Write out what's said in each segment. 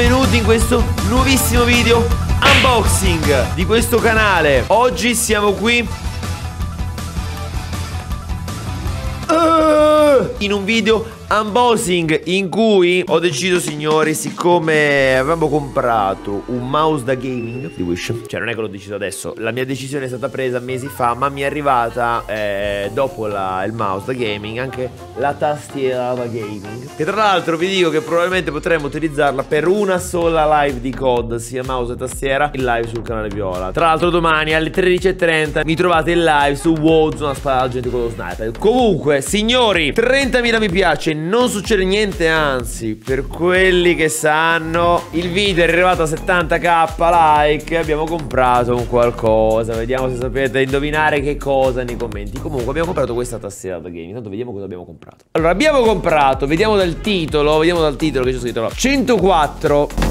benvenuti in questo nuovissimo video unboxing di questo canale. Oggi siamo qui in un video unboxing in cui ho deciso, signori, siccome avevamo comprato un mouse da gaming di Wish, cioè non è che l'ho deciso adesso, la mia decisione è stata presa mesi fa, ma mi è arrivata dopo il mouse da gaming anche la tastiera da gaming, che tra l'altro vi dico che probabilmente potremmo utilizzarla per una sola live di COD, sia mouse e tastiera, in live sul canale Viola. Tra l'altro domani alle 13:30 mi trovate in live su Warzone a sparare alla gente con lo sniper. Comunque, signori, 30.000 mi piace, non succede niente, anzi, per quelli che sanno, il video è arrivato a 70.000 like, abbiamo comprato un qualcosa. Vediamo se sapete indovinare che cosa nei commenti. Comunque abbiamo comprato questa tastiera da gaming. Intanto vediamo cosa abbiamo comprato. Allora, abbiamo comprato, vediamo dal titolo che c'è scritto 104.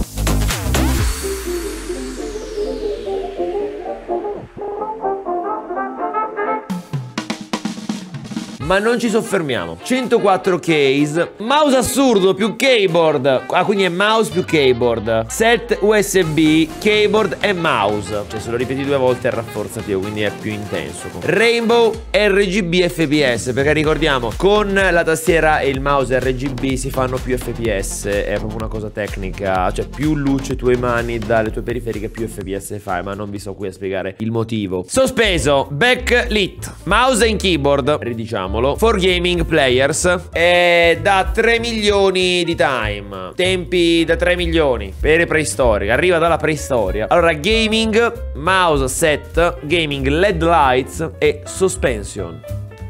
Ma non ci soffermiamo. 104 case, mouse assurdo più keyboard. Ah, quindi è mouse più keyboard, set USB, keyboard e mouse. Cioè se lo ripeti 2 volte è rafforzativo, quindi è più intenso. Rainbow RGB FPS, perché ricordiamo, con la tastiera e il mouse RGB si fanno più FPS. È proprio una cosa tecnica. Cioè più luce tu emani dalle tue periferiche, più FPS fai. Ma non vi sto qui a spiegare il motivo. Sospeso, backlit, mouse and keyboard, ridiciamo, for gaming players, da 3 milioni di time, tempi da 3 milioni, per preistorica, arriva dalla preistoria. Allora, gaming, mouse set, gaming LED lights e suspension.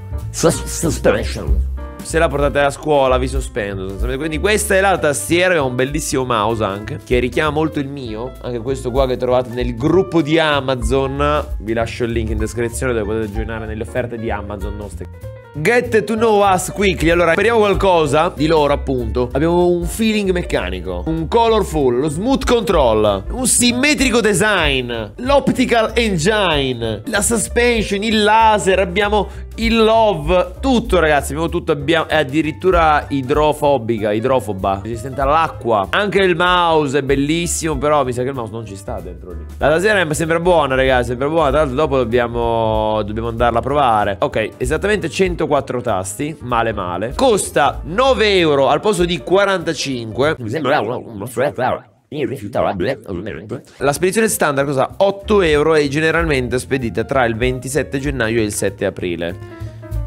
Se la portate a scuola vi sospendo. Quindi questa è la tastiera, è un bellissimo mouse anche, che richiama molto il mio. Anche questo qua che trovate nel gruppo di Amazon. Vi lascio il link in descrizione dove potete joinare nelle offerte di Amazon nostre. Get to know us quickly. Allora, speriamo qualcosa di loro, appunto. Abbiamo un feeling meccanico, un colorful, lo smooth control, un simmetrico design, l'optical engine, la suspension, il laser, abbiamo il love, tutto, ragazzi, abbiamo tutto. Abbiamo addirittura idrofoba, resistente all'acqua. Anche il mouse è bellissimo, però mi sa che il mouse non ci sta dentro lì. La tastiera sembra buona, ragazzi, sembra buona. Tra l'altro dopo dobbiamo andarla a provare. Ok, esattamente 104 tasti, male. Costa 9 euro al posto di 45. La spedizione standard costa 8 euro e generalmente spedita tra il 27 gennaio e il 7 aprile.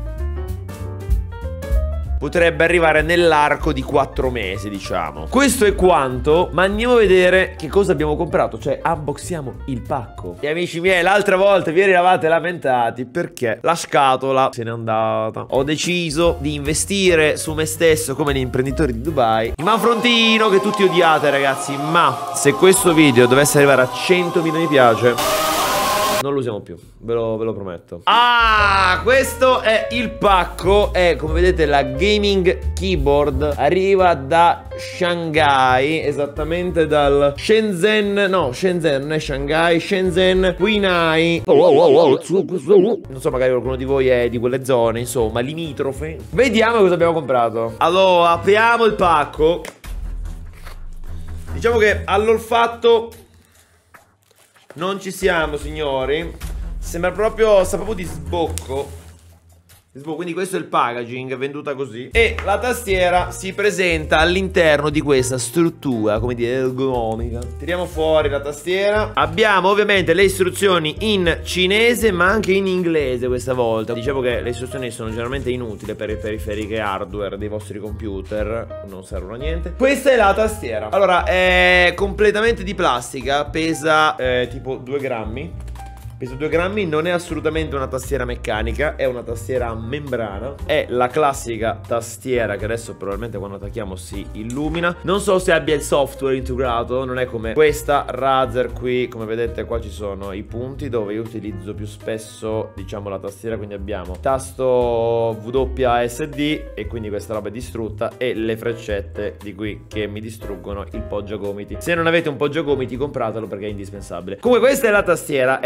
Potrebbe arrivare nell'arco di 4 mesi, diciamo. Questo è quanto, ma andiamo a vedere che cosa abbiamo comprato. Cioè, unboxiamo il pacco. E amici miei, l'altra volta vi eravate lamentati perché la scatola se n'è andata. Ho deciso di investire su me stesso come gli imprenditori di Dubai. Il manfrontino che tutti odiate, ragazzi. Ma se questo video dovesse arrivare a 100.000 mi piace, non lo usiamo più, ve lo prometto. Ah, questo è il pacco. È, come vedete, la gaming keyboard. Arriva da Shanghai, esattamente dal Shenzhen. No, Shenzhen non è Shanghai, Shenzhen Huinai. Non so, magari qualcuno di voi è di quelle zone, insomma, limitrofe. Vediamo cosa abbiamo comprato. Allora, apriamo il pacco. Diciamo che all'olfatto non ci siamo, signori. Sta proprio di sbocco. Quindi questo è il packaging, venduta così. E la tastiera si presenta all'interno di questa struttura, come dire, ergonomica. Tiriamo fuori la tastiera. Abbiamo ovviamente le istruzioni in cinese, ma anche in inglese questa volta. Diciamo che le istruzioni sono generalmente inutili per le periferiche hardware dei vostri computer, non servono a niente. Questa è la tastiera. Allora, è completamente di plastica, pesa tipo 2 grammi. Pesa 2 grammi, non è assolutamente una tastiera meccanica, è una tastiera a membrana. È la classica tastiera che adesso probabilmente quando attacchiamo si illumina. Non so se abbia il software integrato, non è come questa Razer qui. Come vedete qua ci sono i punti dove io utilizzo più spesso, diciamo, la tastiera. Quindi abbiamo tasto WASD e quindi questa roba è distrutta, e le freccette di qui che mi distruggono il poggiagomiti. Se non avete un poggiagomiti compratelo perché è indispensabile. Comunque questa è la tastiera, è letteralmente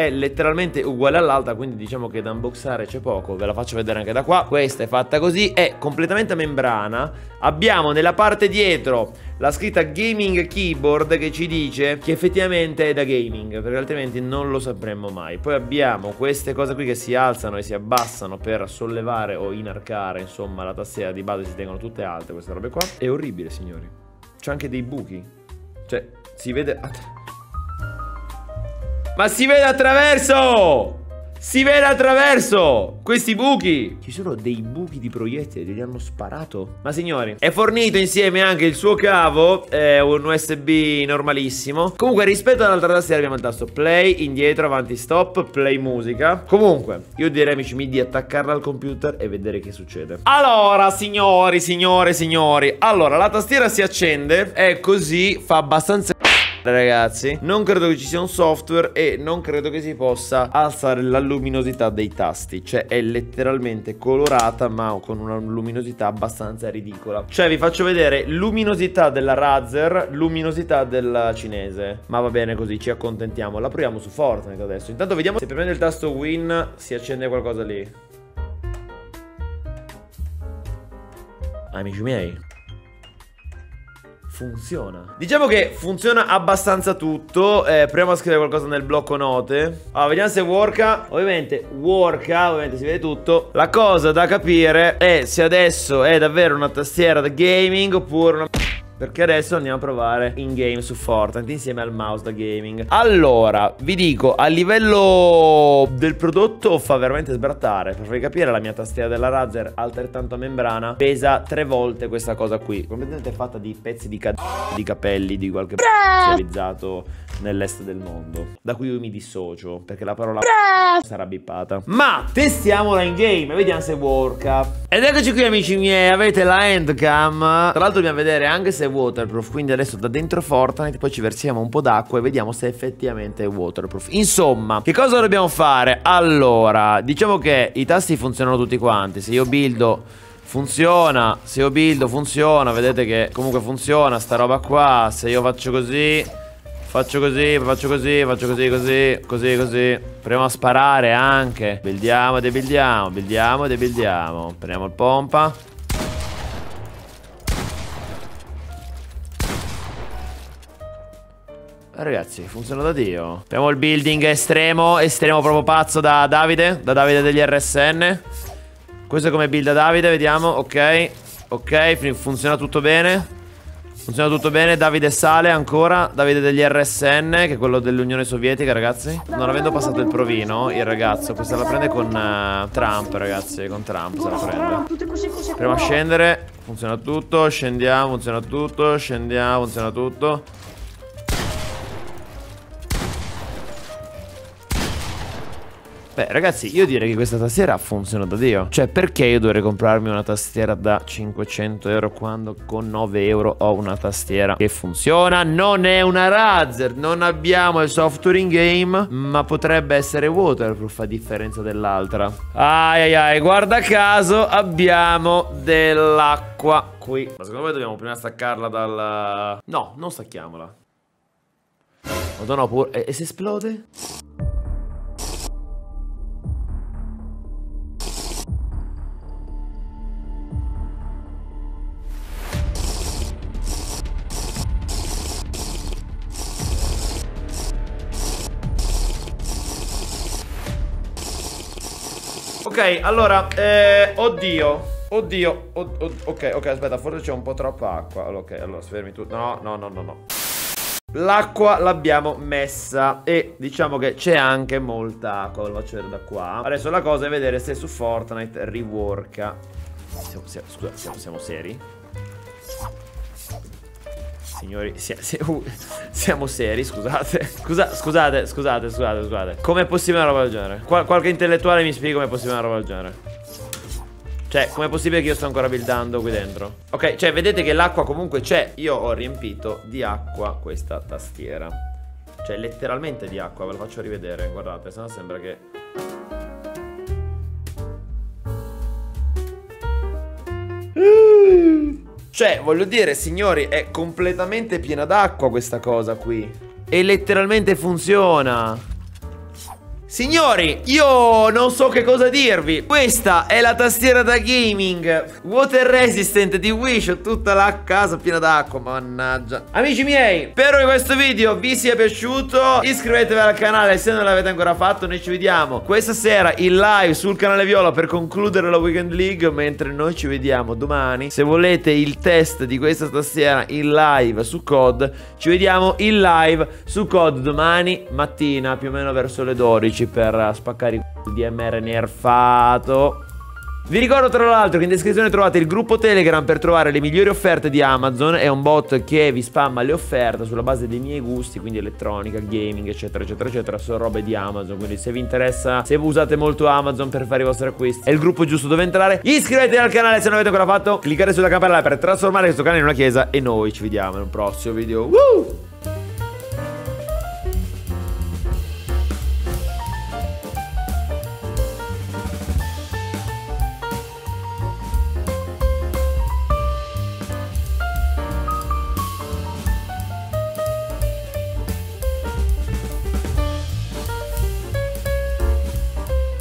letteralmente uguale all'altra, quindi diciamo che da unboxare c'è poco. Ve la faccio vedere anche da qua. Questa è fatta così, è completamente a membrana. Abbiamo nella parte dietro la scritta Gaming Keyboard che ci dice che effettivamente è da gaming, perché altrimenti non lo sapremmo mai. Poi abbiamo queste cose qui che si alzano e si abbassano per sollevare o inarcare, insomma la tastiera di base si tengono tutte alte queste robe qua. È orribile, signori. C'è anche dei buchi. Cioè, si vede... Ma si vede attraverso! Si vede attraverso questi buchi. Ci sono dei buchi di proiettili, li hanno sparato. Ma signori, è fornito insieme anche il suo cavo, è un USB normalissimo. Comunque rispetto all'altra tastiera abbiamo il tasto play, indietro, avanti, stop, play musica. Comunque io direi amici miei di attaccarla al computer e vedere che succede. Allora signori, allora la tastiera si accende, è così, fa abbastanza... Ragazzi, non credo che ci sia un software e non credo che si possa alzare la luminosità dei tasti. Cioè è letteralmente colorata ma con una luminosità abbastanza ridicola. Cioè vi faccio vedere luminosità della Razer, luminosità del cinese. Ma va bene così, ci accontentiamo. La proviamo su Fortnite adesso. Intanto vediamo se premendo il tasto Win si accende qualcosa lì. Amici miei, funziona. Diciamo che funziona abbastanza tutto. Proviamo a scrivere qualcosa nel blocco note. Allora, vediamo se worka. Ovviamente si vede tutto. La cosa da capire è se adesso è davvero una tastiera da gaming oppure una... Perché adesso andiamo a provare in game su Fortnite insieme al mouse da gaming. Allora, vi dico, a livello del prodotto fa veramente sbrattare. Per farvi capire, la mia tastiera della Razer, altrettanto a membrana, pesa 3 volte questa cosa qui. Completamente fatta di pezzi di capelli di qualche specializzato nell'est del mondo, da cui io mi dissocio, perché la parola sarà bippata. Ma testiamola in game e vediamo se worka. Ed eccoci qui amici miei, avete la handcam. Tra l'altro dobbiamo vedere anche se è waterproof, quindi adesso da dentro Fortnite poi ci versiamo un po' d'acqua e vediamo se effettivamente è waterproof. Insomma, che cosa dobbiamo fare? Allora, diciamo che i tasti funzionano tutti quanti. Se io buildo funziona, se io buildo funziona, vedete che comunque funziona sta roba qua. Se io faccio così, faccio così, faccio così, faccio così, così, così, così. Proviamo a sparare anche. Buildiamo, debuildiamo, buildiamo, debuildiamo. Prendiamo il pompa. Ragazzi, funziona da Dio. Abbiamo il building estremo, estremo proprio pazzo da Davide degli RSN. Questo è come build da Davide, vediamo, ok. Ok, funziona tutto bene. Funziona tutto bene, Davide sale ancora. Davide degli RSN, che è quello dell'Unione Sovietica, ragazzi. Non avendo passato il provino, il ragazzo, questa la prende con Trump, ragazzi. Con Trump se la prende. Proviamo a scendere, funziona tutto, scendiamo, funziona tutto, scendiamo, funziona tutto. Beh ragazzi, io direi che questa tastiera funziona da Dio. Cioè perché io dovrei comprarmi una tastiera da 500 euro quando con 9 euro ho una tastiera che funziona? Non è una Razer, non abbiamo il software in game, ma potrebbe essere waterproof a differenza dell'altra. Ai ai ai, guarda caso abbiamo dell'acqua qui. Ma secondo me dobbiamo prima staccarla dal... No, non stacchiamola. Madonna pure... E se esplode? Ok, allora, oddio, ok, aspetta, forse c'è un po' troppa acqua. Ok, allora, fermi tu. No. L'acqua l'abbiamo messa e diciamo che c'è anche molta acqua, ve lo faccio vedere da qua. Adesso la cosa è vedere se su Fortnite riworka. Siamo seri? Signori, siamo seri, scusate. Scusate. Com'è possibile una roba del genere? Qualche intellettuale mi spiega com'è possibile una roba del genere. Cioè, com'è possibile che io sto ancora buildando qui dentro? Ok, cioè, vedete che l'acqua comunque c'è. Io ho riempito di acqua questa tastiera. Cioè, letteralmente di acqua, ve lo faccio rivedere. Guardate, sennò sembra che... Cioè, voglio dire, signori, è completamente piena d'acqua questa cosa qui. E letteralmente funziona. Signori, io non so che cosa dirvi. Questa è la tastiera da gaming water resistant di Wish. Ho tutta la casa piena d'acqua, mannaggia. Amici miei, spero che questo video vi sia piaciuto. Iscrivetevi al canale se non l'avete ancora fatto. Noi ci vediamo questa sera in live sul canale Viola per concludere la Weekend League, mentre noi ci vediamo domani. Se volete il test di questa tastiera in live su COD, ci vediamo in live su COD domani mattina, più o meno verso le 12, per spaccare il DMR nerfato. Vi ricordo tra l'altro che in descrizione trovate il gruppo Telegram per trovare le migliori offerte di Amazon. È un bot che vi spamma le offerte sulla base dei miei gusti, quindi elettronica, gaming, eccetera eccetera eccetera. Sono robe di Amazon, quindi se vi interessa, se usate molto Amazon per fare i vostri acquisti, è il gruppo giusto dove entrare. Iscrivetevi al canale se non avete ancora fatto, cliccate sulla campanella per trasformare questo canale in una chiesa. E noi ci vediamo in un prossimo video.